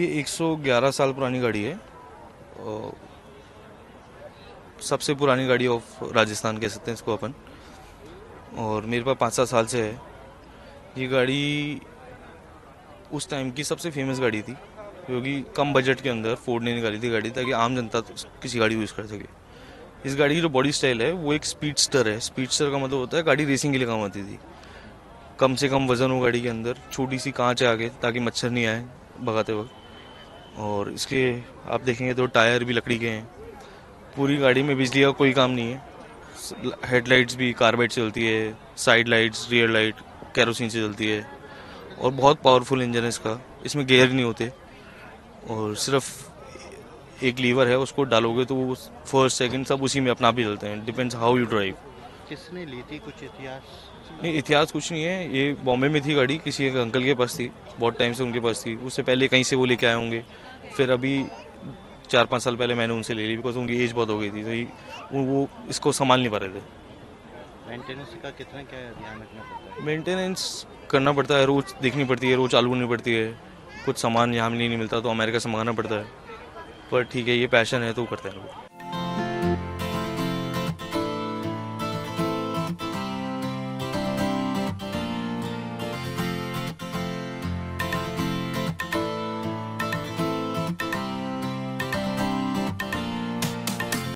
ये 111 साल पुरानी गाड़ी है। सबसे पुरानी गाड़ी ऑफ राजस्थान कह सकते हैं इसको अपन। और मेरे पास 5-7 साल से है। ये गाड़ी उस टाइम की सबसे फेमस गाड़ी थी, क्योंकि कम बजट के अंदर फोर्ड ने निकाली थी गाड़ी, ताकि आम जनता किसी गाड़ी यूज़ कर सके। इस गाड़ी की जो बॉडी स्टाइल है वो एक स्पीडस्टर है। स्पीडस्टर का मतलब होता है गाड़ी रेसिंग के लिए काम आती थी। कम से कम वजन हो गाड़ी के अंदर, छोटी सी कांच है आगे ताकि मच्छर नहीं आए भगाते वक्त। और इसके आप देखेंगे तो टायर भी लकड़ी के हैं। पूरी गाड़ी में बिजली का कोई काम नहीं है। हेडलाइट्स भी कार्बाइड से चलती है, side lights, rear light kerosene से चलती है। और बहुत पावरफुल इंजन है इसका। इसमें गियर नहीं होते और सिर्फ एक लीवर है, उसको डालोगे तो वो फर्स्ट सेकंड सब उसी में अपना आप ही चलते हैं। Depends how you drive. किसने ली थी, कुछ इतिहास? नहीं, इतिहास कुछ नहीं है। ये बॉम्बे में थी गाड़ी, किसी एक अंकल के पास थी, बहुत टाइम से उनके पास थी। उससे पहले कहीं से वो लेके आए होंगे, फिर अभी 4-5 साल पहले मैंने उनसे ले ली, बिकॉज उनकी एज बहुत हो गई थी, तो वो इसको संभाल नहीं पा रहे थे। मेंटेनेंस का कितना क्या ध्यान रखना पड़ता है? मेंटेनेंस करना पड़ता है, रोज़ देखनी पड़ती है, रोज़ चालू करनी पड़ती है। कुछ सामान यहाँ नहीं मिलता तो अमेरिका से मंगाना पड़ता है। पर ठीक है, ये पैशन है तो करते हैं लोग।